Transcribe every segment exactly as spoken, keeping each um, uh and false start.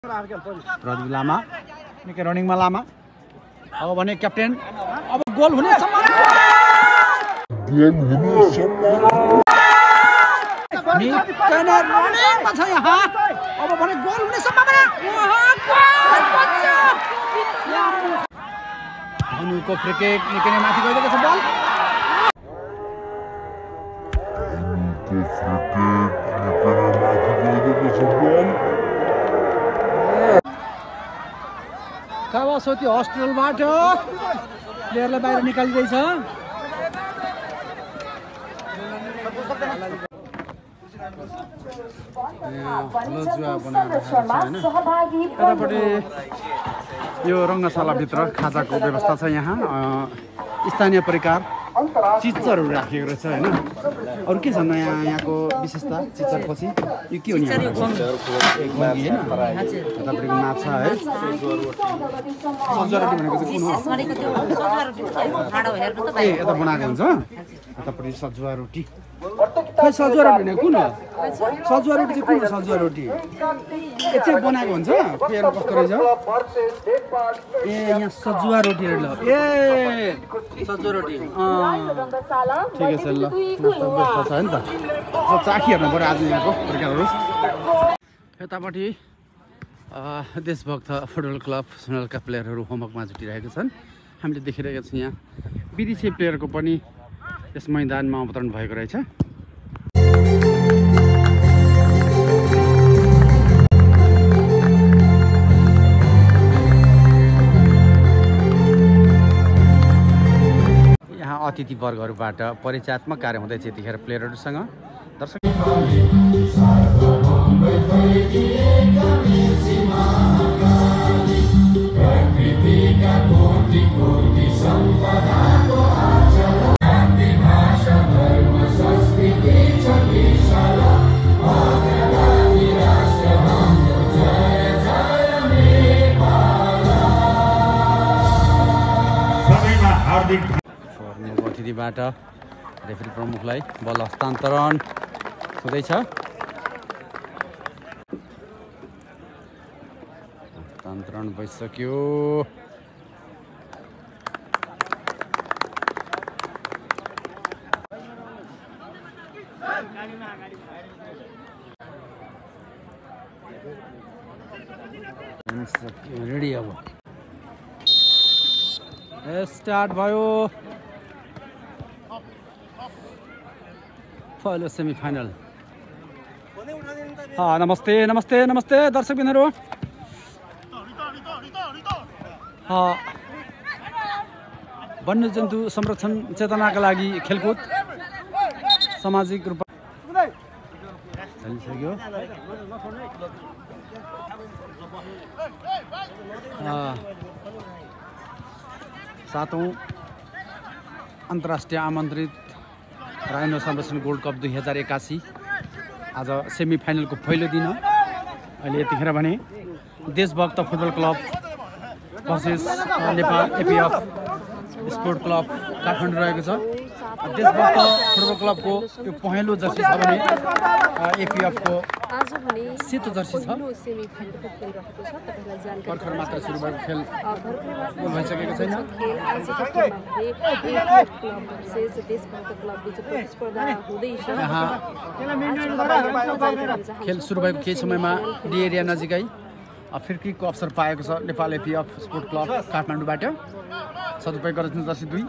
प्रदीप लामा निकै रनिङमा लामा अब भने क्याप्टेन अब गोल हुने सम्भावना निकै नै रनिङमा छ यहाँ अब भने गोल हुने सम्भावना धनुको फ्री किक निकै नै माथि गइरहेको छ बल कावासोती हस्पिटलबाट प्लेयरलाई बाहिर निकालिरहेछ यो रङ्गशालाभित्र खाजाको व्यवस्था छ यहाँ स्थानीय परिकार चिचरहरू राखिएको रहेछ होइन अरू के छ नयाँ यहाँको विशेषता चिचर पछि यो के हो नि होइन तपाईँको माछा है सजुवा रोटी भनेको चाहिँ कुन हो ए यता बनाएको हुन्छ यतापट्टि सजुवा रोटी खै सजुवा रोटी भनेको कुन हो सजुवा रोटी चाहिँ कुन हो सजुवा रोटी यति बनाएको हुन्छ पेयर कस्तो रहेछ ए यहाँ सजुवा रोटीहरू ल ए सजुवा रोटी ठिकै छ ल व्यवस्था छ नि त चाखी हेर्नु पऱ्यो आज यहाँको प्रकारहरू यतापट्टि देशभक्त फुटबल क्लब सोनलका प्लेयरहरू होमवर्कमा जुटिरहेका छन् हामीले देखिरहेका छौँ यहाँ विदेशी प्लेयरको पनि यस मैदानमा अवतरण भएको रहेछ यहाँ अतिथि वर्गहरूबाट परिचयात्मक कार्य हुँदैछ यतिखेर प्लेयरहरूसँग दर्शक अतिथिबाट रेफ्री प्रमुखलाई बल हस्तान्तरण हुँदैछ हस्तान्तरण भइसक्यो रेडी अब स्टार्ट भयो पहिलो सेमी फाइनल नमस्ते नमस्ते नमस्ते दर्शकबिनहरू वन्यजन्तु संरक्षण चेतनाका लागि खेलकुद सामाजिक रूपमा चलिसक्यो सातौं अन्तर्राष्ट्रिय आमन्त्रित राइनो संरक्षण गोल्ड कप दुई हजार एकासी आज सेमी फाइनलको पहिलो दिन अहिले यतिखेर भने Deshbhakt football club versus Nepal APF sport club Kathmandu रहेको छ देशभक्त फुटबल क्लबको यो पहेँलो जर्सी छ भने एपिएफको सेतो जर्सी छ भर्खर मात्र सुरु भएको खेल भइसकेको छैन खेल सुरु भएको केही समयमा डी एरिया नजिकै फिर्कीको अवसर पाएको छ नेपाल एपिएफ स्पोर्ट क्लब काठमाडौँबाट सदुपयोग गरेको जर्सी दुई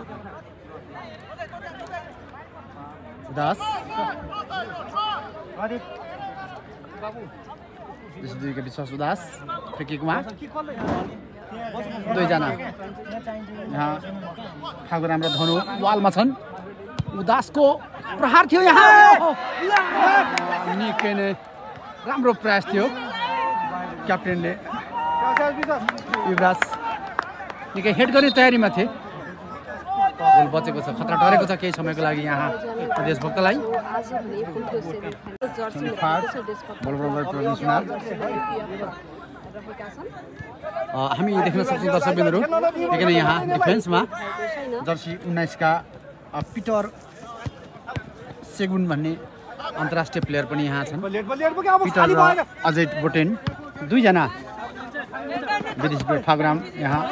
दास दुईको विश्वास उदास फ्रिकिकमा दुईजना यहाँ ठाकुर हाम्रो धनु वालमा छन् उदासको प्रहार थियो यहाँ निकै नै राम्रो प्रयास थियो क्याप्टेनले युवराज निकै हेड गर्ने तयारीमा थिए गोल बचेको छ खतरा डरेको छ केही समयको लागि यहाँ देशभक्तलाई हामी देख्न सक्छौँ दर्शकबिनहरू निकै नै यहाँ डिफेन्समा जर्सी उन्नाइसका पिटर सेगुन भन्ने अन्तर्राष्ट्रिय प्लेयर पनि यहाँ छन् पिटर र अजय बोटेन दुईजना विदेशी प्लेयर फागुराम यहाँ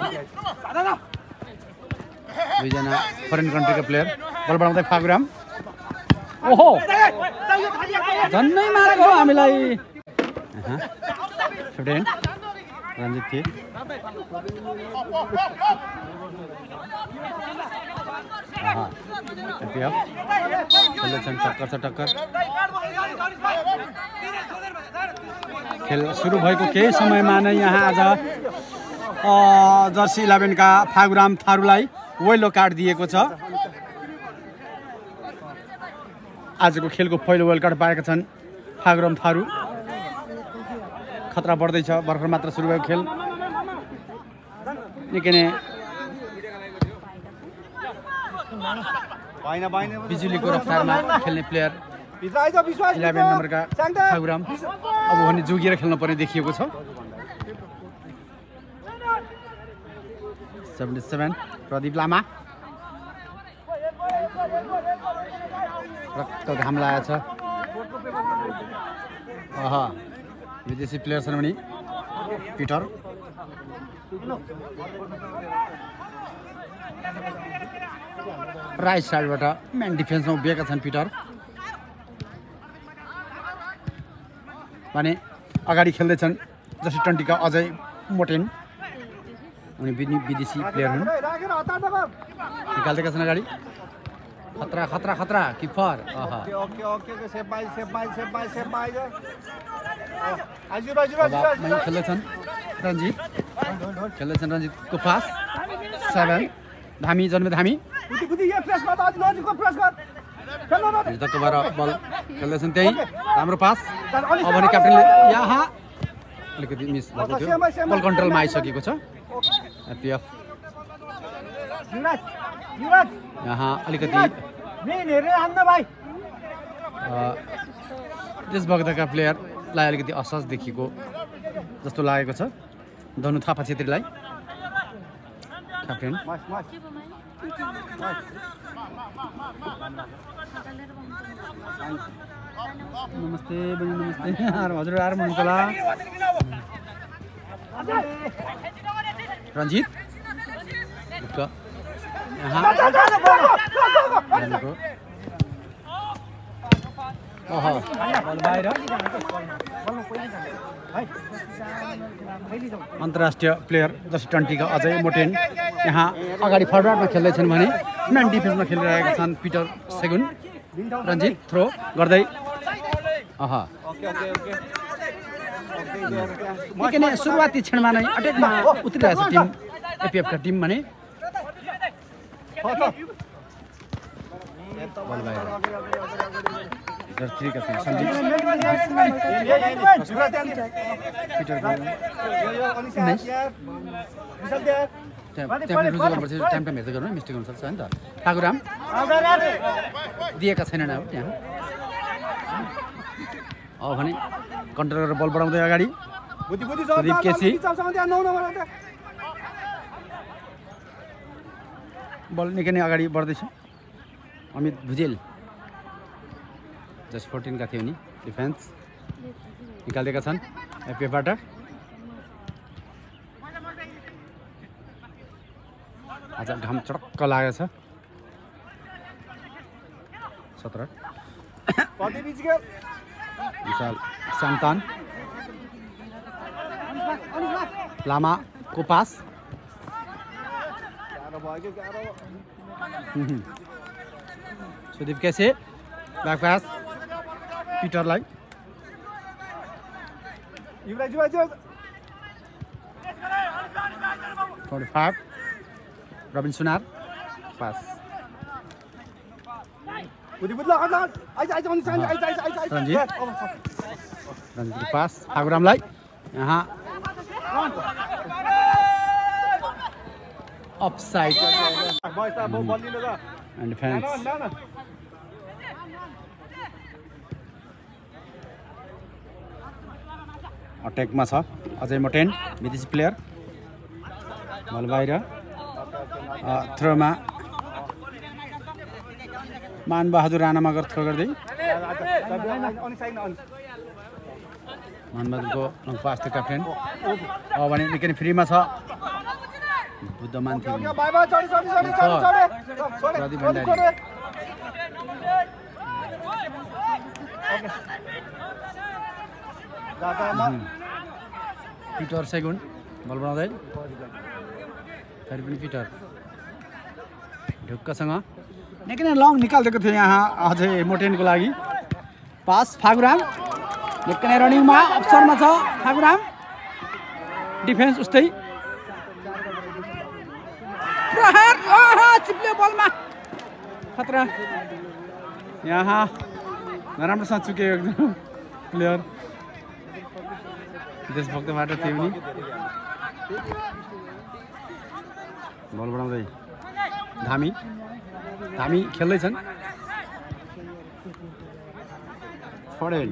दुईजना फरेन कन्ट्रीका प्लेयर बल बढाउँदै फागुराम ओहो झन्नै मारेको हो हामीलाई फिफ्टिन रञ्जित थिए खेल्दैछन् टक्कर छ टक्कर खेल सुरु भएको केही समयमा नै यहाँ आज जर्सी इलेभेनका फागुराम थारूलाई वेलो कार्ड दिएको छ। आजको खेलको पहिलो वेलो कार्ड पाएका छन् फागुराम थारू। खतरा बढ्दैछ, भर्खर मात्र सुरु भएको खेल निकै नै बिजुलीको रफ्तारमा खेल्ने प्लेयर इलेभेन नम्बरका फागुराम अब भने जोगिएर खेल्न पर्ने देखिएको छ। सेभेन्टी सेभेन प्रदीप लामा रक्त घाम लागेको छ। अह विदेशी प्लेयर छन् भने पिटर राइट साइडबाट मेन डिफेन्समा उभिएका छन् पिटर भने अगाडि खेल्दैछन् जर्सी ट्वेन्टीका अजय मोटेन उनी विदेशी प्लेयर हुन् निकाल्दैका छन् अगाडि खतरा खतरा खतरा किपर खेल्दैछन् रञ्जित खेल्दैछन् रञ्जितको पास सेभेन धामी जन्मे धामी तत्त्वबाट बल खेल्दैछन् त्यही राम्रो पास अब भने क्याप्टेनले यहाँ अलिकति मिस भएको थियो बल कन्ट्रोलमा आइसकेको छ। एपिएफ यहाँ अलिकति देशभक्तका प्लेयरलाई अलिकति असहज देखिएको जस्तो लागेको छ धनु थापा छेत्रीलाई क्याप्टेन नमस्ते बहिनी नमस्ते हजुर आएर हुनुहुन्छ होला रञ्जित अन्तर्राष्ट्रिय प्लेयर जर्सी ट्वेन्टीका अजय मोटेन यहाँ अगाडि फरवार्डमा खेल्दैछन् भने मेन डिफेन्समा खेलिरहेका छन् पिटर सेगुन। रञ्जित थ्रो गर्दै अह निकै नै सुरुवाती क्षणमा नै अट्याकमा उत्रिरहेको छ टिम एपिएफका टिम भने टाइम टाइम हेर्दै गर्नु मिस्टेक हुनसक्छ नि त। फागुराम दिएका छैनन् अब त्यहाँ अब भने कन्ट्रोल गरेर बल बढाउँदै अगाडि सुदीप केसी बल निकै नै अगाडि बढ्दैछ। अमित भुजेल जस्ट फोर्टिनका थियो नि डिफेन्स निकालिदिएका छन् एपिएफबाट आज घाम चडक्क लागेको छ। सत्र विशाल सन्तान लामाको pass Sudeep KC back pass पिटरलाई forty five Rabin Sunar pass Ranjit रञ्जितको पास फागुरामलाई यहाँ अफसाइड एन्ड डिफेन्स अट्याकमा छ अजय मोटेन विदेशी प्लेयर बल बाहिर थ्रोमा मान बहादुर राणा मगर थ्रो गर्दै मोहनबहादुरको लङ पास थियो क्याप्टेन अब भने निकै नै फ्रीमा छ बुद्धमान थियो Pradeep Bhandari Peter Segun ball बनाउँदै फेरि पनि पिटर ढुक्कसँग निकै नै लङ निकालिदिएको थियो यहाँ अझै मोटेनको लागि पास फागुराम निकै नै रनिङमा अप्सनमा छ फागुराम डिफेन्स उस्तै प्रहार चिप्ल्यो बलमा खतरा यहाँ नराम्रोसँग चुक्यो एकदम प्लेयर देशभक्तबाट थियो नि बल बढाउँदै धामी धामी खेल्दैछन् पडेल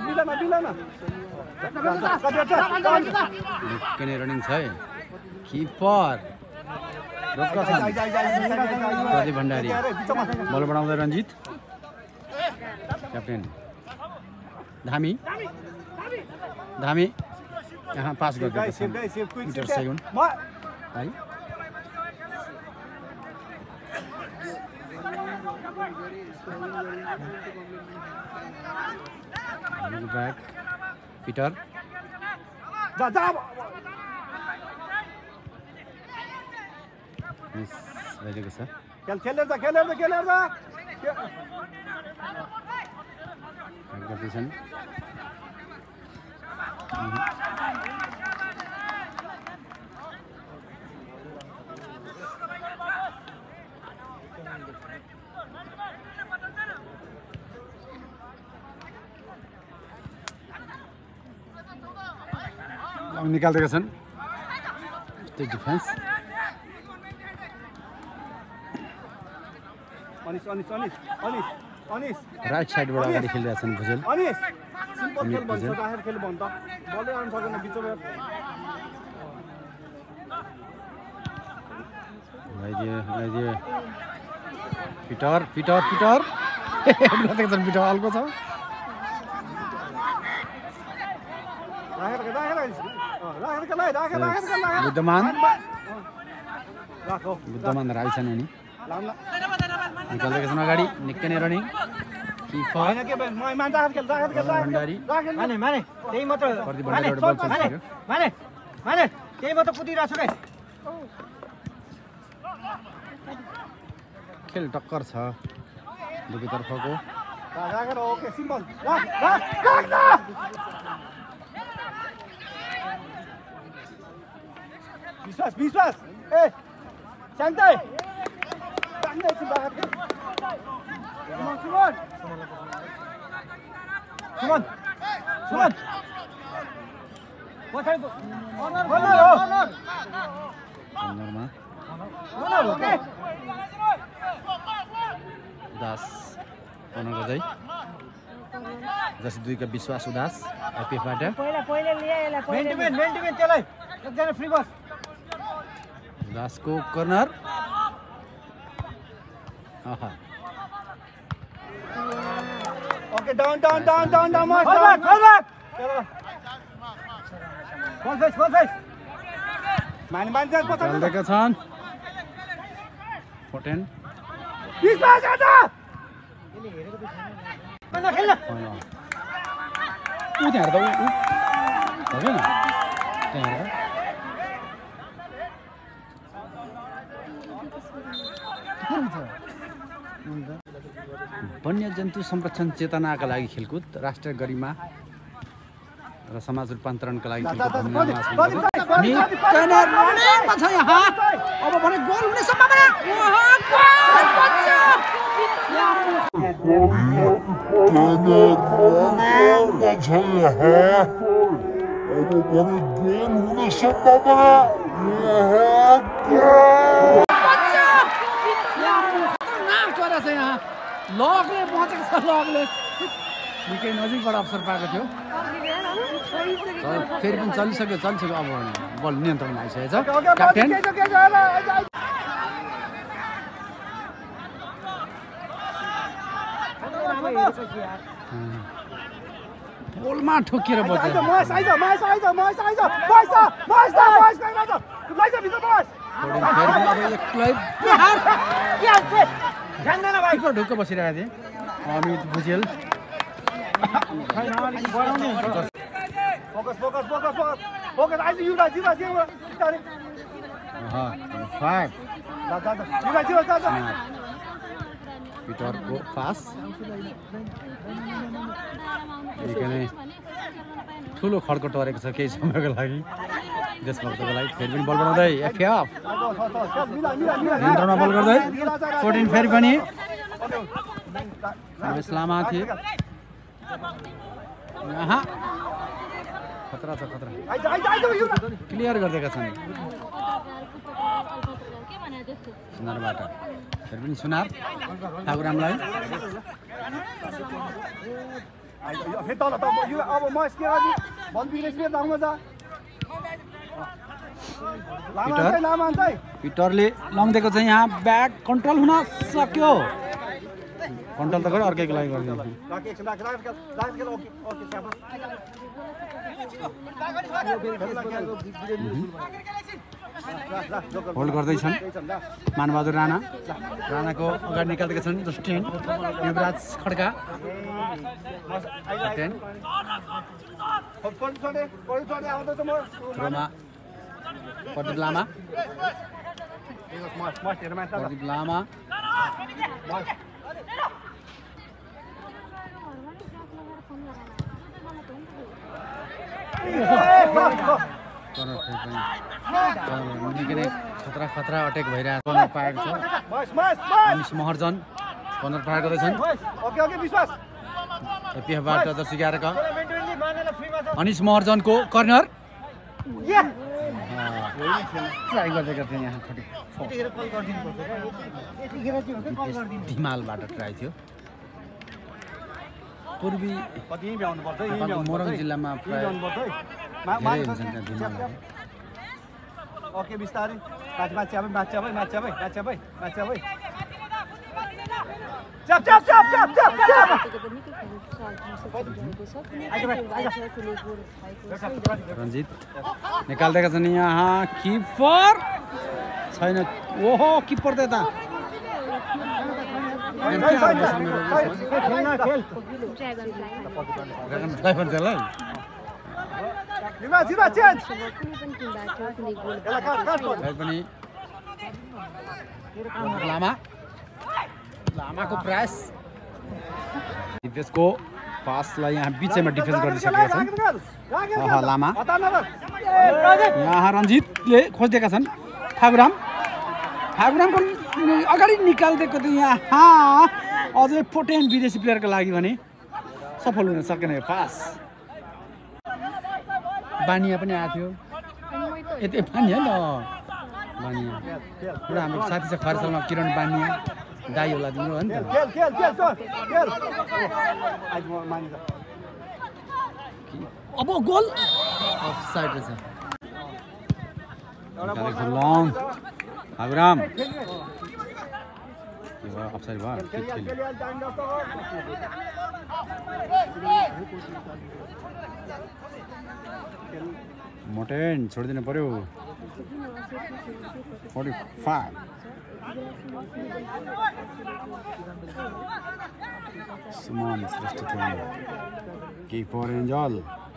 निकै नै रनिङ छ है किपर प्रदीप भण्डारी बल बढाउँदै रञ्जित क्याप्टेन धामी धामी यहाँ पास गरिदिएको पिटर सेगुन है ब्याक पिटर मिस भइरहेको छ गर्दैछन् निकाल्दैका छन् त्यो डिफेन्स राइट साइडबाट अगाडि खेलिरहेका छन् Bhujel Peter Peter Peter Peter हल्को छ बुद्धमान बुद्धमान राई छन् उनी निकाल्दैका छन् अगाडि निकै नै रनिङ भण्डारी खेल टक्कर छ दुवैतर्फको विश्वास विश्वास ए शान्तै शान्तै छु बाहिर सुमन सुमन सुमन सुमन पछाडि कर्नर कर्नर कर्नर कर्नरमा कर्नर ओके दास कर्नर गर्दै जसै दुईका विश्वास उदास आइपिएफबाट पहिला पहिला लिए यसलाई पहिला मेन मेन मेन त्यसलाई एकजना फ्री बस दासको कर्नर आहा okay down down down down down fall back fall back fall face fall face मान मान जा पछाडि चल्दैका छन् फोर्टेन विश्वास आजा यसले हेरेको त छैन खेल्न उ त्यहाँ हेर्दा उ होइन त्यहाँ हेर्दा वन्यजन्तु संरक्षण चेतनाका लागि खेलकुद राष्ट्रिय गरिमा र समाज रूपान्तरणका लागि खेलकुद छ यहाँ अब भने गोल हुने सम्भावना लगले पहुँचेको छ लगले निकै नजिकबाट अवसर पाएको थियो फेरि पनि चलिसक्यो चलिसक्यो अब बल नियन्त्रणमा आइसकेको छ क्याप्टेन पोलमा ठोकिएर बच्चा आइज महेश आइज महेश आइज महेश आइज महेश महेश महेश गइराछ लैजा भित्र महेश फोर्टिन फेरि पनि अब एक्लै बिहार के हाल छ ध्यान देन भाइ किपर ढुक्क बसिरहेको थिए अमित भुजेल छैन अलिक बढाउने हुन्छ focus focus focus focus focus आइज युवराज युवराज युवराज बिस्तारै अहा फाइभ जा जा युवराज युवराज जा जा पिटरको पास एकदमै ठुलो खड्को टरेको छ केही समयको लागि देशभक्तको लागि फेरि पनि बल बनाउँदै एफएफ नियन्त्रणमा बल गर्दै फोर्टिन फेरि पनि रमेश लामा थिए यहाँ खतरा छ खतरा आइज आइज आइज युवराज क्लियर गरिदिएका छन् सुनारबाट फेरि पनि सुनार ठाकुरामलाई फेरि तल त यो अब महेश के गर्नु बल बिग्रेछ फेरि दाउमा जा लामा चाहिँ लामा चाहिँ पिटरले लङ्दिएको चाहिँ यहाँ ब्याक कन्ट्रोल हुन सक्यो कन्ट्रोल त गऱ्यो अर्कैको लागि गरिदियो राख एकछिन राख राख राख ओके ओके स्याबा होल्ड गर्दैछन् मानबहादुर राणा राणाको अगाडि निकालेका छन् जस्टिन युवराज खड्का टेन थ्रोमा प्रदीप लामा प्रदीप लामा निकै नै खतरा खतरा अट्याक भइरहेको पाएको छ अनिस महर्जन कर्नर प्रहार गर्दैछन् एपिएफबाट जर्सी ग्यारका अनिस महर्जनको कर्नर ट्राई गरिदिएका थिए यहाँ धिमालबाट ट्राई थियो पूर्वी मोरङ जिल्लामा धेरै हुन्छन् त्यहाँ धिमालहरू ओके बिस्तारै माथि माथि आबै माथि आबै माथि आबै माथि आबै माथि आबै चप चप चप चप चप चप रञ्जित निकाल्दैका छन् यहाँ किपर छैन ओहो किपर त यता लामा लामाको प्रयास दिपेशको पासलाई यहाँ बिचैमा डिफेन्स गरिसकेका छन् लामा यहाँ रञ्जितले खोजिदिएका छन् ठाकुराम ठाकुरामको अगाडि निकालिदिएको थियो यहाँ अझै पोटेन विदेशी प्लेयरको लागि भने सफल हुन सकेन यो पास बानिया पनि आएको थियो यति बानिया नि बानिया पुरा हाम्रो साथी छ खरसालमा किरण बानिया दाई होला तिम्रो हो नि त अब गोल अफसाइड रहेछ लङ ठाकुराम अफसाइड भयो मोटेन छोडिदिनु पर्यो forty five Suman Shrestha keeper Angel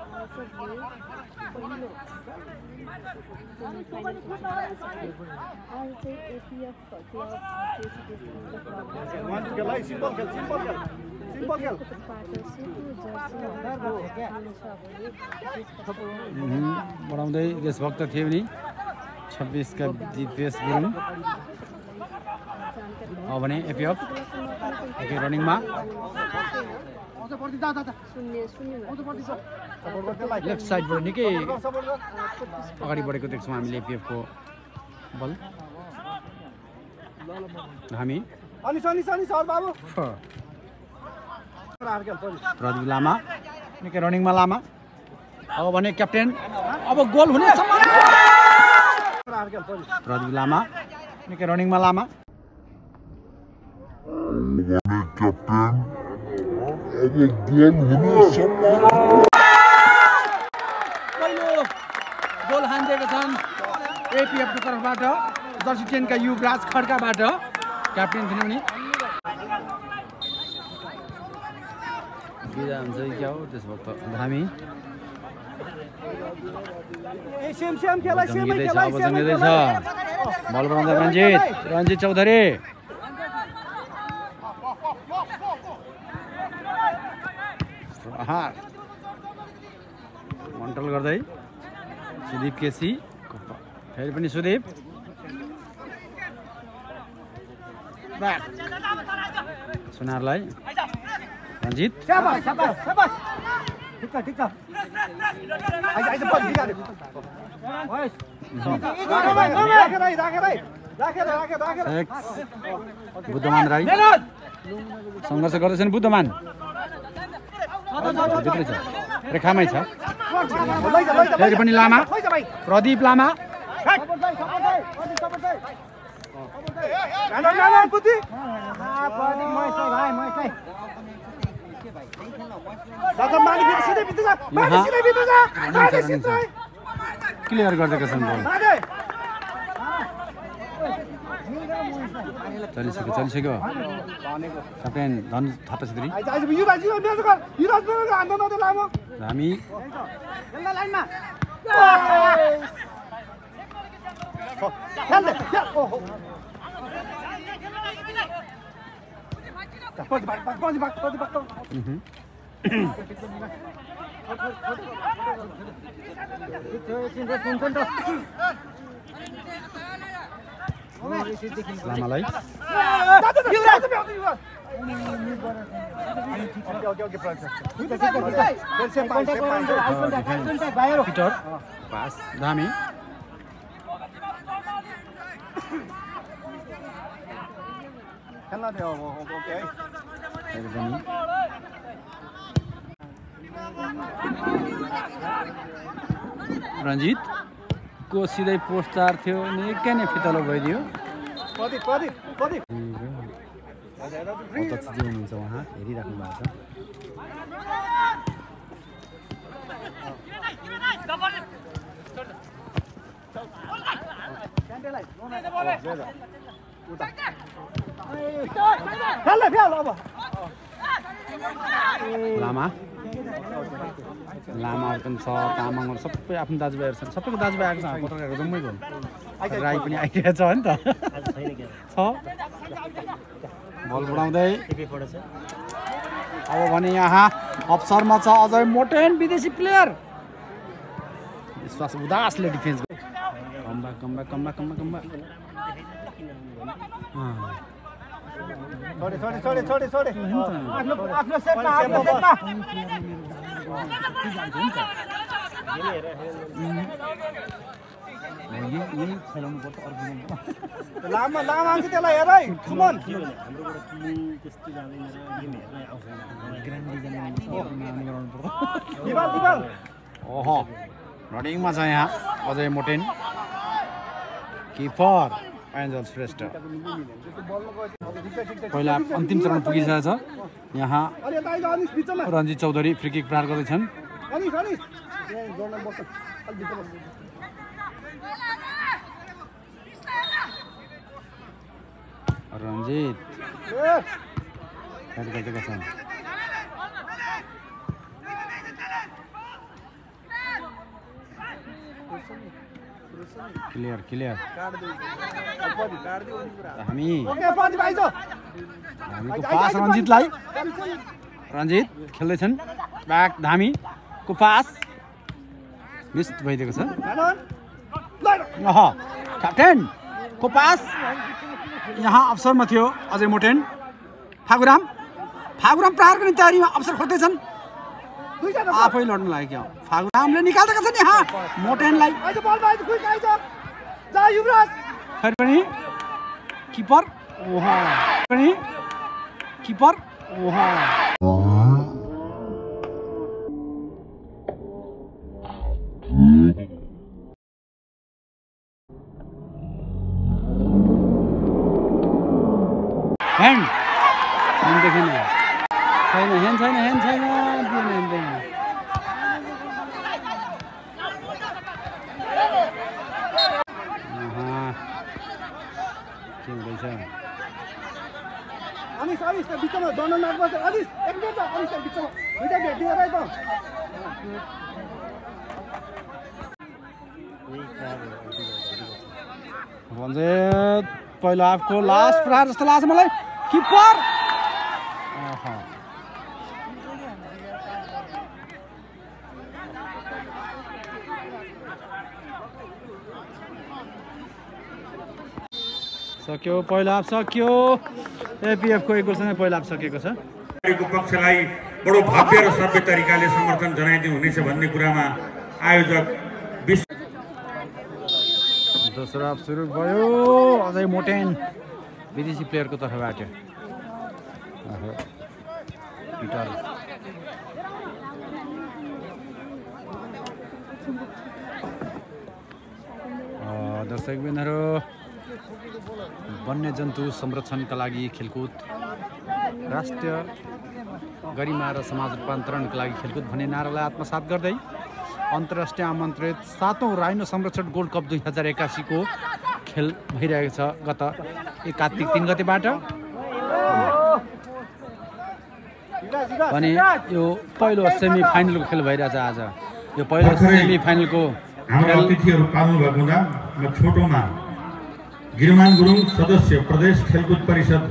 बढाउँदै देशभक्त थिए पनि छब्बिसका दिपेश गुरुङ अब भने एपिएफ ओके रनिङमा लेफ्ट साइडबाट निकै अगाडि बढेको देख्छौँ हामीले एपिएफको बल हामी प्रदीप लामा निकै रनिङमा लामा अब भने क्याप्टेन अब गोल हुने प्रदीप लामा निकै रनिङमा लामा क्याप्टेन अब गोल हुने दिएका छन् एपीएफको तर्फबाट जर्सी टेनका युवराज खड्काबाट क्याप्टेन थिए पनि बिदा हुन्छ क्या हो त्यसो भए हामी बल बनाउँदा रञ्जित रञ्जित चौधरी मन्टल गर्दै सुदीप केसी फेरि पनि सुदीप सुनारलाई रञ्जित बुद्धमान राई सङ्घर्ष गर्दैछन् बुद्धमान भित्रै छ रेखामै छ फेरि पनि लामा प्रदीप लामा क्लियर गरिदिएका छन् बल चलिसक्यो चलिसक्यो क्याप्टेन धन थापा छेत्री हामी लामालाई पिटर पास धामी रञ्जित को सिधै पोस्टार थियो निकै नै फितलो भइदियो अध्यक्ष जी हुनुहुन्छ उहाँ हेरिराख्नु भएको लामा लामाहरू पनि छ तामाङहरू सबै आफ्नो दाजुभाइहरू छन् सबैको दाजुभाइ आएको छ पत्रकारको जम्मैको राई पनि आइरहेको छ नि त छ बल बढाउँदै अब भने यहाँ अवसरमा छ अझै मोटेन विदेशी प्लेयर विश्वास उदासले डिफेन्स कम्बा कम्बा कम्बा कम्बा कम्बा छोडे छोडे छोडे छोडे छोडे आफ्नो आफ्नो सेटमा आफ्नो सेटमा लामा लामा आउँछ त्यसलाई हेर है कमन दिवाल दिवाल ओहो रनिङमा छ यहाँ अजय मोटेन किपर एन्जल श्रेष्ठ पहिला अन्तिम चरण पुगिसकेको छ यहाँ रञ्जित चौधरी फ्री किक प्रहार गर्दैछन् रञ्जित गरिदिएका छन् क्लियर क्लियर हामी हामीको पास रञ्जितलाई रञ्जित खेल्दैछन् ब्याक धामीको पास मिस भइदिएको छ क्याप्टेनको पास यहाँ अवसरमा थियो अजय मोटेन फागुराम फागुराम प्रहार गर्ने तयारीमा अवसर खोज्दैछन् आफै लड्नु लाग्यो क्या फागुरामले निकाल्दैका छन् यहाँ मोटेनलाई फेरि पनि किपर ओहो पनि किपर ओहो ह्यान्ड ह्यान्ड देखेन छैन ह्यान्ड छैन ह्यान्ड छैन दिएन ह्यान्ड अलिस अलिस त्यो बिचमा दण्ड नाग्छ अलिस एक मिनट अलिस त्यो बिचमा दुईटा भेटिदिएर है त रञ्जित पहिलो हाफको लास्ट प्रहार जस्तो लाग्छ मलाई किपर सक्यो पहिलो हाफ सक्यो एपीएफ को एक गोलसँगै पहिलो हाफ सकिएको छ पक्षलाई बडो भव्य र सभ्य तरिकाले समर्थन जनाइदिनु हुनेछ भन्ने कुरामा आयोजक दोस्रो हाफ सुरु भयो अझै मोटेन विदेशी प्लेयरको तर्फबाट पिटर दर्शकबिनहरू वन्यजन्तु संरक्षणका लागि खेलकुद राष्ट्रिय गरिमा र समाज रूपान्तरणका लागि खेलकुद भन्ने नारालाई आत्मसात गर्दै अन्तर्राष्ट्रिय आमन्त्रित सातौं राइनो संरक्षण गोल्ड कप दुई हजार एकासीको खेल भइरहेको छ गत एक कार्तिक तीन गतेबाट भने यो पहिलो सेमी फाइनलको खेल भइरहेछ आज यो पहिलो सेमी फाइनलको हाम्रो अतिथिहरू पाल्नु भएको हुँदा म छोटोमा गिरमान गुरुङ सदस्य प्रदेश खेलकुद परिषद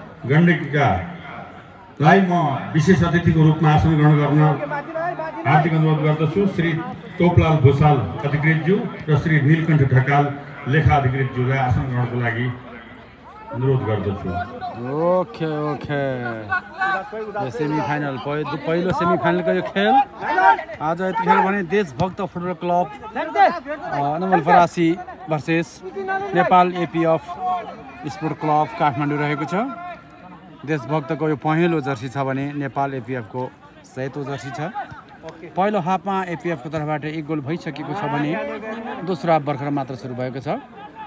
गण्डकीकालाई म विशेष अतिथिको रूपमा आसन ग्रहण गर्न हार्दिक अनुरोध गर्दछु। श्री तोपलाल भूषाल अधिकृतज्यू र श्री नीलकण्ठ ढकाल लेखा अधिकृतज्यूलाई आसन ग्रहणको लागि अनुरोध गर्दछु। ओके ओके यो सेमी फाइनल पहिलो सेमी फाइनलको यो खेल आज यतिखेर भने Deshbhakt football club Nawalparasi versus Nepal APF sport club Kathmandu रहेको छ। देशभक्तको यो पहेँलो जर्सी छ भने नेपाल एपीएफको सेतो जर्सी छ। पहिलो हाफमा एपीएफको तर्फबाट एक गोल भइसकेको छ भने दोस्रो हाफ भर्खर मात्र सुरु भएको छ।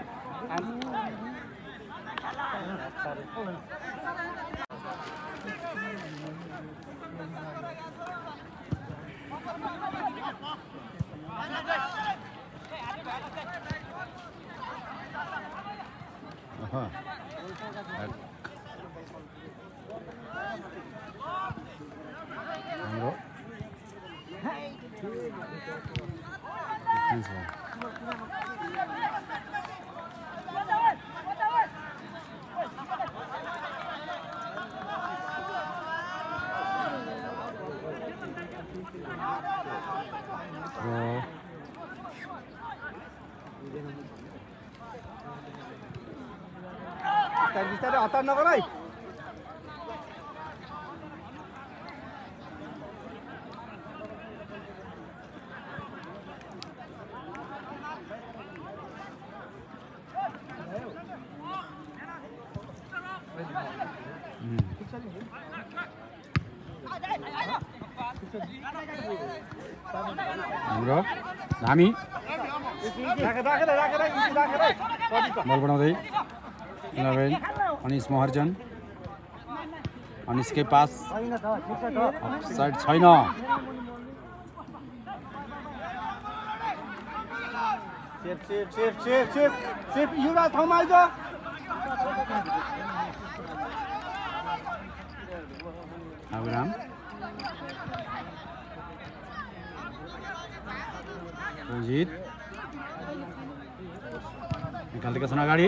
बिस्तारै हतार नगर है। हाम्रो धामी बल बनाउँदै इलेभेन अनिस महर्जन अनिसकै पास साइड छैन safe safe safe safe safe safe युवा ठाउँमा आइज अभिराम रोजित निकाल्दैका छन् अगाडि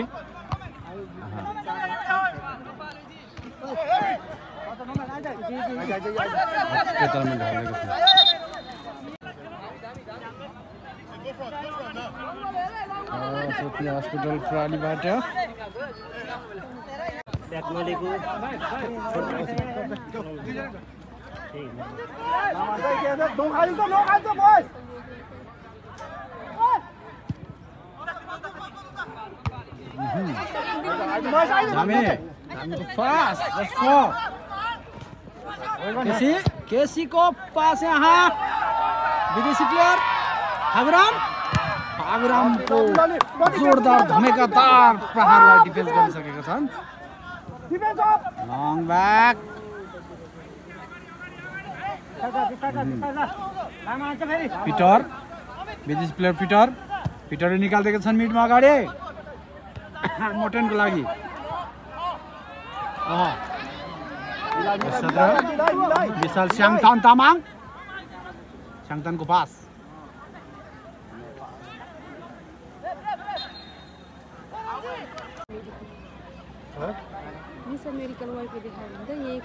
हस्पिटल प्रालीबाट केसी केसी को पास यहाँ विदेशी प्लेयर अभिराम अभिराम को जोरदार धमेकादार प्रहारलाई डिफेन्स गरिसकेका छन्। लङ ब्याक पिटर विदेशी प्लेयर पिटर पिटरले निकाल्दैका छन् मिडमा अगाडि मोटेनको लागि विशाल स्याङथान तामाङ स्याङथानको पास मिस अमेरिकन वाइफले देखायो भने त यही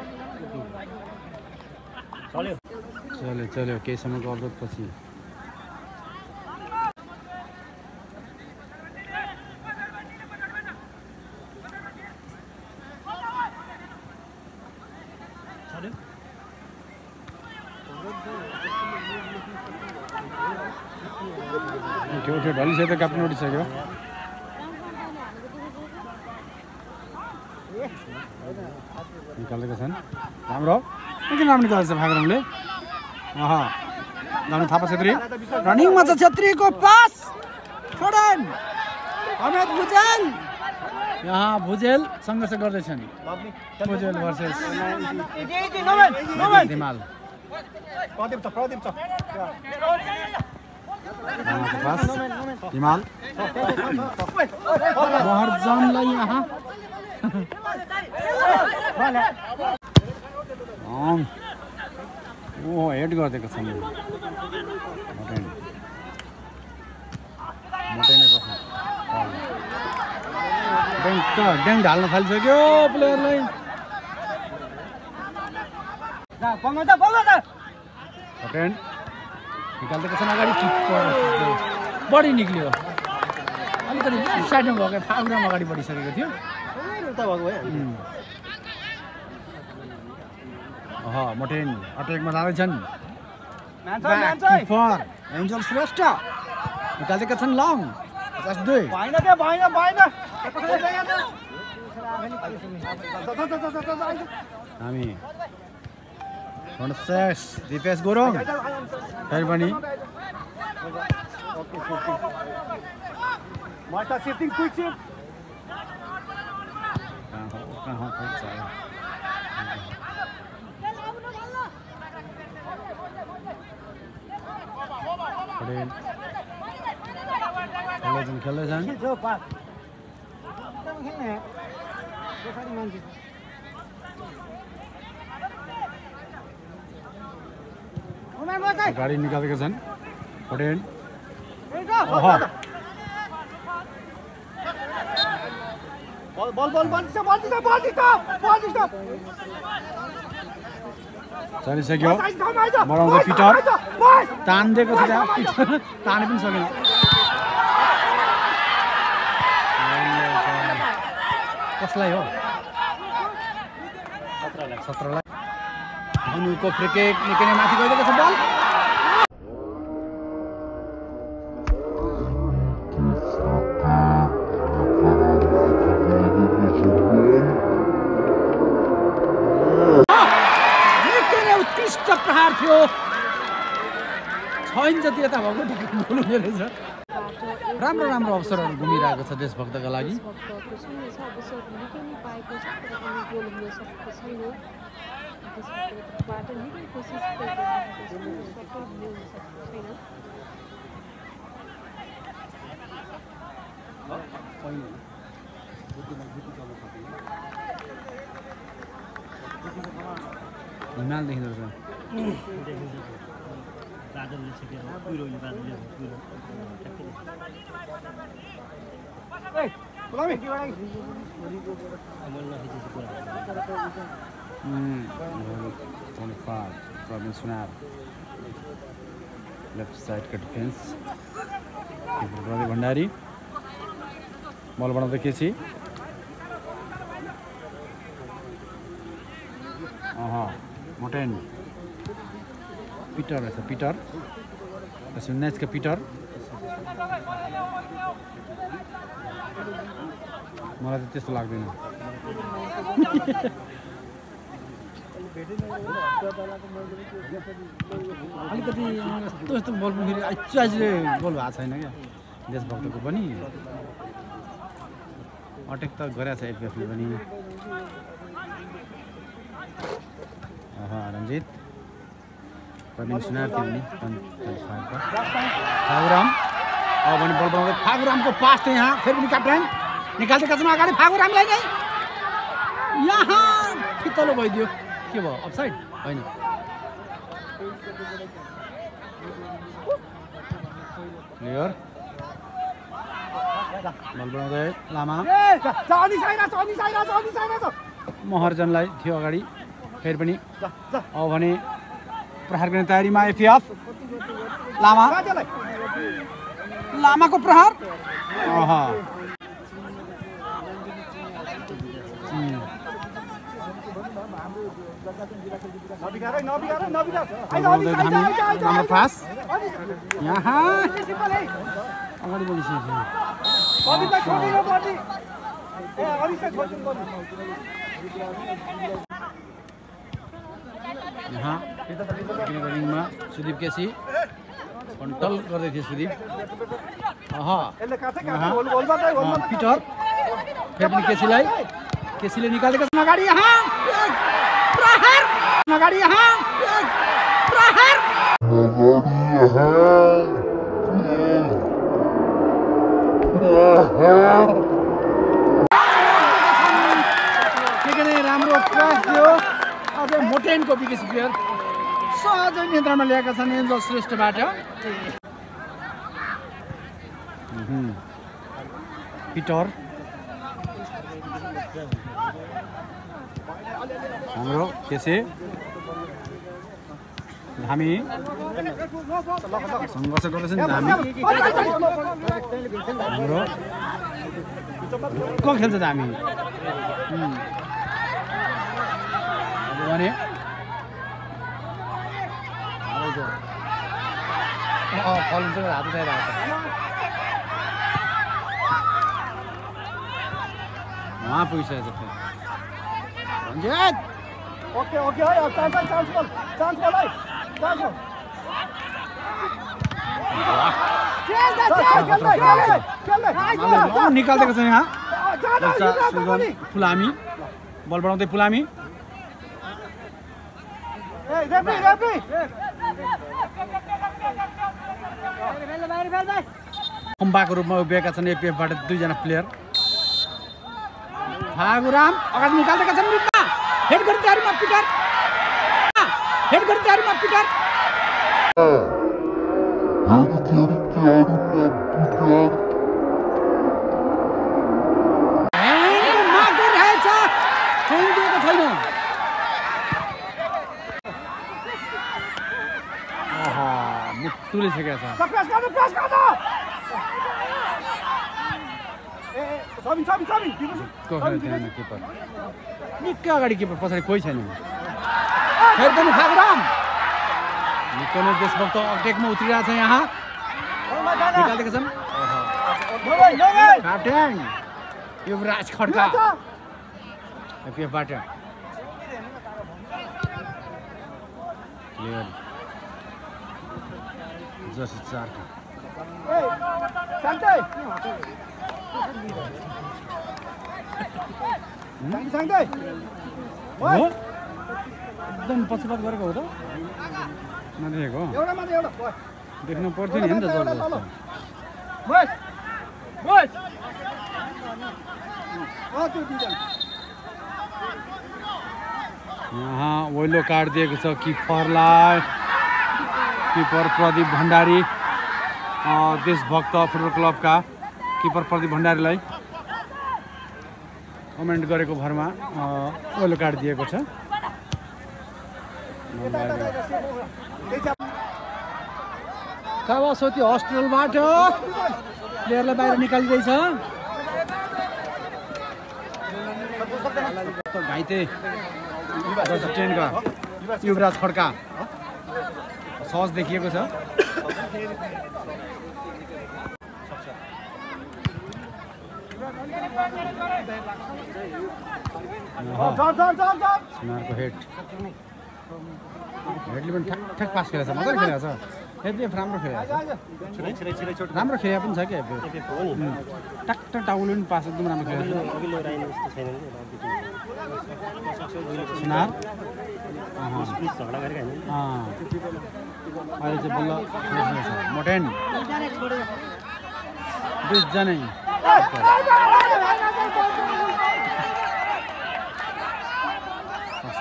चल्यो चल्यो चल्यो केही समयको अवरोध पछि उठ्यो उठ्यो ढलिसक्यो त क्याप्टन उठिसक्यो निकालेका छन् राम्रो किन राम्रो निकालेको छ फागरङले अह जानु थापा छेत्री रनिङमा छ छेत्रीको पास फोडन अमित भुजेल यहाँ भुजेल सङ्घर्ष गर्दैछन् भुजेल भर्सेस दिमाल हिमाल महर्जनलाई यहाँ ओ हेड गरिदिएको छ ड्याङ ढाल्न थालिसक्यो प्लेयरलाई निकालिदिएको छन् अगाडि बढी निक्ल्यो अलिकति साइडमा भएको फागुरामा अगाडि बढिसकेको थियो अह मोटेन अट्याकमा जाँदैछन् एन्जल श्रेष्ठ निकालेका छन् लङ पचास दुई हामी दिपेश गुरुङ फेरि पनि खेल्दैछन् गाडी निकालेका छन् होटेन चलिसक्यो बढाउँदै पिटर तानिदिएको थियो पिटर ताने पनि सकेन कसलाई हो सत्रलाई धनुको फ्रिकेट निकै नै माथि गइरहेको छ बल निकै नै उत्कृष्ट प्रहार थियो छ इन्च जति यता भएको बोल्नु रहेछ राम्रो राम्रो अवसरहरू घुमिरहेको छ देशभक्तका लागि हिमाल देखिँदो रहेछ लेफ्ट साइड का डिफेंस भण्डारी बल बनाउँदै केसी अह मोटेन पिटर रहेछ पिटर म्याचका पिटर मलाई त त्यस्तो लाग्दैन अलिकति यस्तो यस्तो बल पनि फेरि आइचाइले गोल भएको छैन क्या देशभक्तको पनि अट्याक त गरेको छ एफएफले पनि अह रञ्जित प्रवीण सुनार थियो नि फागुराम अब भने बल बनाउँदै फागुरामको पास थियो यहाँ फेरि पनि क्याप्टेन निकाल्दैका छन् अगाडि फागुरामलाई नै यहाँ ठिक तल भइदियो के भयो अफसाइड हैन क्लियर बल बनाउँदै लामा महर्जनलाई थियो अगाडि फेरि पनि अब भने प्रहार गर्ने तयारीमा एफएफ लामा लामाको प्रहार अह राम्रो पास यहाँ अगाडि बढिसक्यो यहाँ रिङमा सुदीप केसी कन्ट्रोल गर्दै थियो सुदीप पिटर फेरि पनि केसीलाई केसीले निकालेको छ अगाडि यहाँ प्रहार अगाडि यहाँ प्रहार राम्रो प्रयास थियो अझै मोटेनको विकेसी प्लेयर सहजै नियन्त्रणमा ल्याएका छन् एन्जल श्रेष्ठबाट पिटर हाम्रो केसी धामी सङ्घर्ष गर्दैछ नि धामी हाम्रो को खेल्छ धामी भने फल हुन्छ हात उठाइरहेको छ उहाँ पुगिसकेको छ रञ्जित ओके ओके है chance chance ball chance ball है चान्स बल निकालिदिएको छ यहाँ फुलामी बल बढाउँदै फुलामी खम्बाको रूपमा उभिएका छन् एपिएफबाट दुईजना प्लेयर फागुराम अगाडि निकालिदिएका छन् रुपमा हेड गर्ने तयारीमा पिटर हेड गर्ने तयारीमा पिटर तुलिसकेको छ किपर निकै अगाडि किपर पछाडि कोही छैन फेरि पनि फागुराम निकै नै देशभक्त अट्याकमा उत्रिरहेको छ यहाँ निकालेका छन् क्याप्टेन युवराज खड्का एपिएफबाट क्लियर जर्सी चारका एकदम पछुपछ गरेको हो त नदेखेको देख्नु पर्थ्यो नि त यहाँ ओइलो कार्ड दिएको छ किपरलाई किपर प्रदीप भण्डारी देशभक्त फुटबल क्लबका किपर प्रदीप भण्डारीलाई कमेन्ट गरेको भरमा ओइलो कार्ड दिएको छ कावासोती हस्पिटलबाट प्लेयरलाई बाहिर निकालिँदैछ घाइते टेनका युवराज खड्का सहज देखिएको छ सुनारको हेड हेडले पनि ठ्याक ठ्याक पास खेलेको छ मजाले खेलेको छ एपिएफ राम्रो खेलेको छ राम्रो खेले पनि छ क्या एपिएफ टक टक टाउले पनि पास एकदम राम्रो खेलेको छ सुनार अहिले चाहिँ बल्ल मोटेन दुईजनै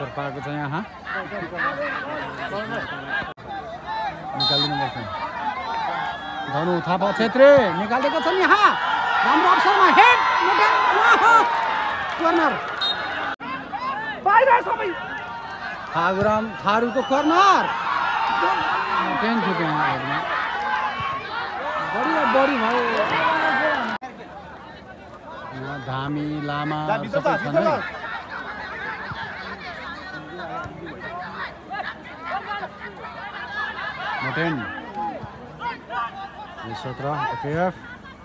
अवसर पाएको छ यहाँ निकालिदिनुपर्छ धनु थापा छेत्री निकालेको छन् यहाँ राम्रो अवसरमा हेड कर्नर फागुराम थारूको कर्नर टेन थियो यहाँ बढी बढी भयो धामी लामा सबै छन् है मोटेन यो सत्र एफएफ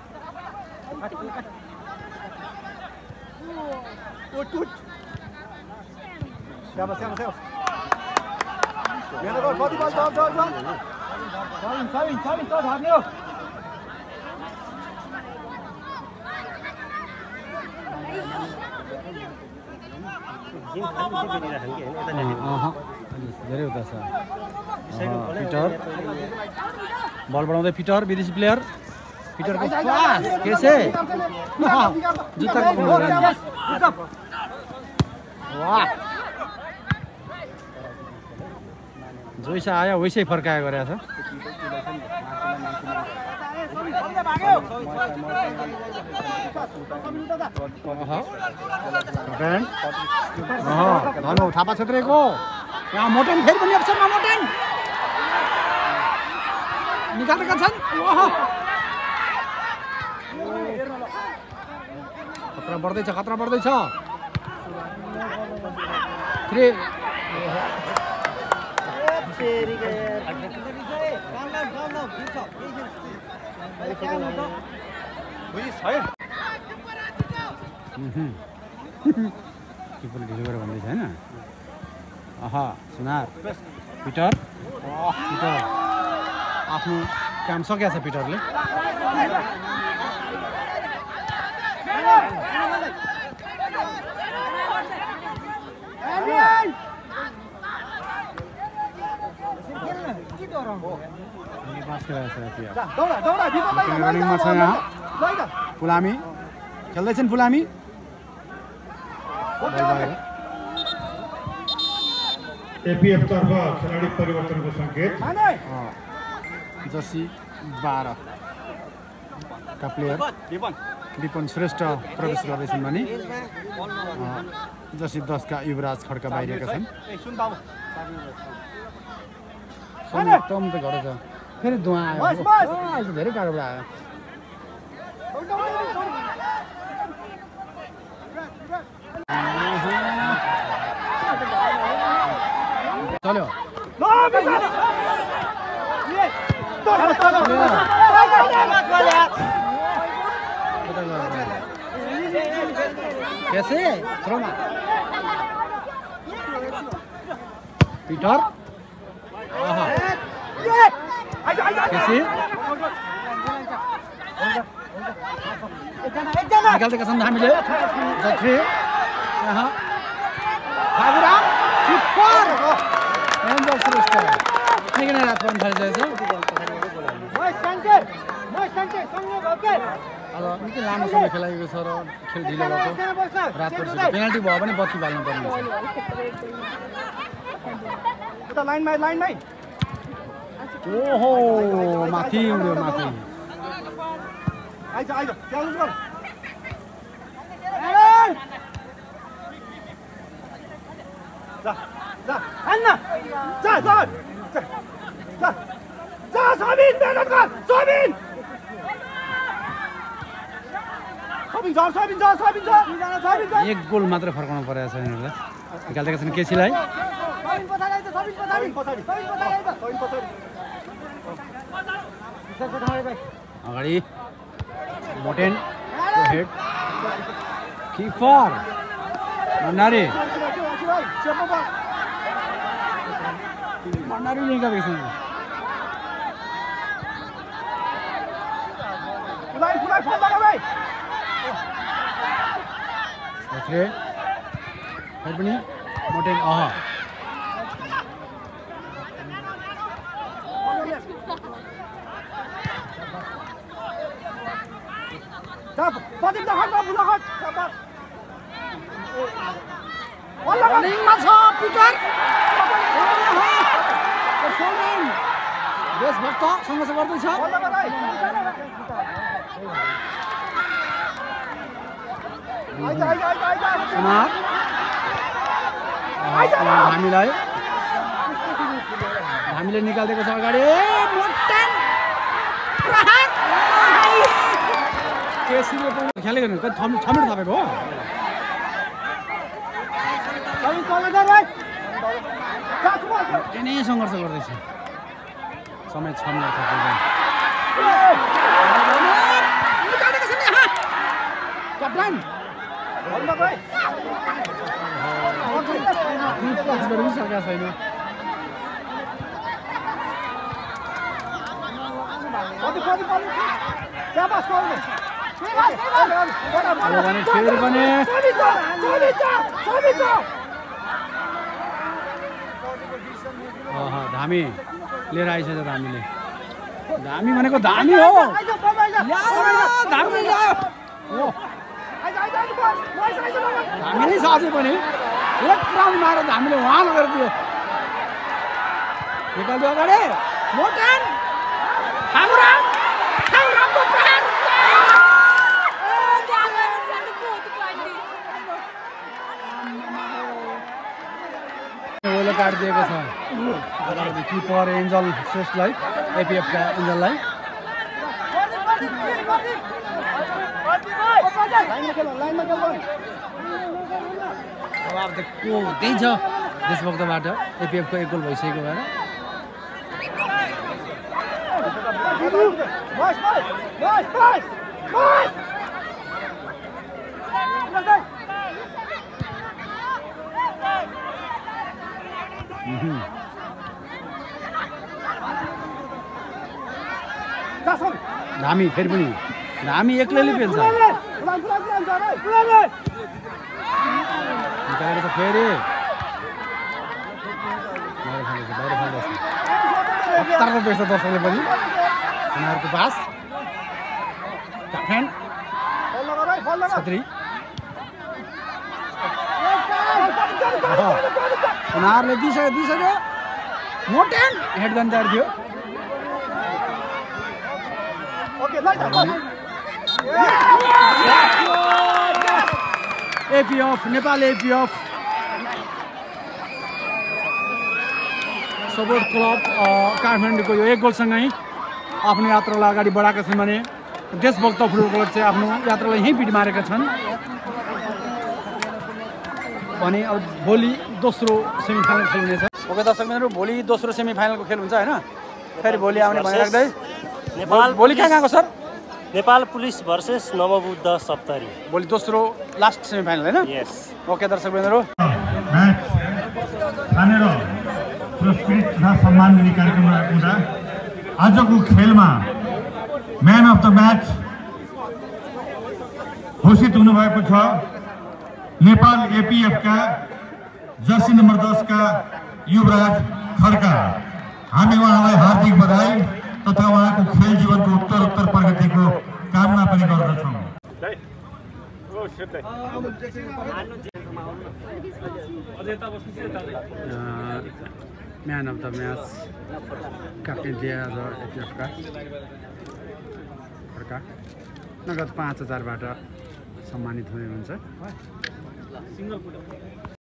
उठ उठ Siapa siapa siapa? Biar kau body ball jump jump jump. Savin savin savin kau भाग्यो. धेरै उता छ पिटर बल बढाउँदै पिटर विदेशी प्लेयर पिटरको पास केसे जुत्ताको वाह जैसा आयो वैसै फर्काए गरेछ धनु थापा छेत्रीको यहाँ मोटेन फेरि पनि अवसरमा मोटेन निकालेका छन् खतरा बढ्दैछ खतरा बढ्दैछ किपरले ढिलो गरेर भन्दैछ होइन अह सुनार पिटर पिटर आफ्नो काम सकेको छ पिटरले रनिङमा छ यहाँ फुलामी खेल्दैछन् फुलामी एपीएफ तर्फ खेलाडी परिवर्तनको संकेत जर्सी बाह्र का प्लेयर विपन श्रेष्ठ प्रवेश गर्दैछन् भने जर्सी दस का युवराज खड्का बाहिरिएका छन् एकदम त घर छ फेरि धुवा आयो धेरै टाढोबाट आयो चल्यो कैसे थ्रोमा पिटर कैसे निकाल्दैका छन् हामीले जत्रे यहाँ फागुराम किपर एन्जल श्रेष्ठ निकै नै रात पर्न थालिसकेको छ अब निकै लामो समय खेलाइएको छ र खेल ढिलो भएको रात परिसक्यो पेनाल्टी भयो भने बत्ती बाल्नु पर्ने उता लाइनमा लाइनमा ओहो माथि उड्यो माथि आइज आइज च्यालेन्ज गर जा जा हान्न जा जा जा जा सबिन मेहनत गर सबिन सबिन जा सबिन जा सबिन जा सबिन जा एक गोल मात्र फर्काउनु परेको छ यिनीहरूलाई निकाल्दैका छन् केसीलाई सबिन पछाडि सबिन पछाडि पछाडि सबिन पछाडि सबिन पछाडि अगाडि मोटेन हेड किपर भण्डारी भण्डारी निकालेको छ फुलाइ फुलाइ फल्दा भाइ फेरि पनि मोटेन अह Stop! Pati lahat na lahat. Dapat. रनिङमा छ पिटर सोमेन देशभक्त सङ्घर्ष गर्दैछ सुनार हामीलाई हामीले निकालिदिएको छ अगाडि खेलेको छ मिनट थापेको हो नै सङ्घर्ष गर्दैछ समय छ मिनट थापेको क्याप्टेन सकेका छैन फेरि पनि धामी लिएर आइसक्यो धामीले धामी भनेको धामी हो धामी ल्यायो धामी नै छ अझै पनि एक राउन्ड मारेर धामीले उहाँ लगेर दियो निकाल्यो अगाडि मोटन ओलो काटिदिएको छ किपर एन्जल श्रेष्ठलाई एपिएफका एन्जललाई त्यही छ देशभक्तबाट एपिएफको एक गोल भइसकेको भएर धामी फेरि पनि धामी एक्लैले पेल्छ निकालेको छ फेरि बाहिर फाल्दैछ हतारको देख्छ दर्शकले पनि उनीहरूको पास क्याप्टेन छत्री उनीहरूले दिइसक्यो दिइसक्यो मोटेन हेड गर्न तयार थियो APF Nepal APF support club काठमाडौँको यो एक गोलसँगै आफ्नो यात्रालाई अगाडि बढाएका छन् भने देशभक्त फुटबल क्लब चाहिँ आफ्नो यात्रालाई यहीँ पिट मारेका छन् भने अब भोलि दोस्रो सेमिफाइनल खेल हुनेछ ओके दर्शकहरू भोलि दोस्रो सेमिफाइनलको खेल हुन्छ होइन फेरि भोलि आउने भनिराख्दै नेपाल भोलि कहाँ गएको sir Nepal police versus Nawabuddha Saptari भोलि दोस्रो लास्ट सेमिफाइनल होइन यस ओके दर्शकहरू पुरस्कृत तथा सम्मान दिने कार्यक्रम हुँदा आजको खेलमा म्यान अफ द म्याच घोषित हुनुभएको छ नेपाल एपिएफका जर्सी नम्बर दसका युवराज खड्का हामी उहाँलाई हार्दिक बधाई तथा उहाँको खेल जीवनको उत्तरोत्तर प्रगतिको कामना पनि गर्दछौँ man of the match captain दिए आज एपिएफका खड्का नगद पाँच हजारबाट सम्मानित हुने हुन्छ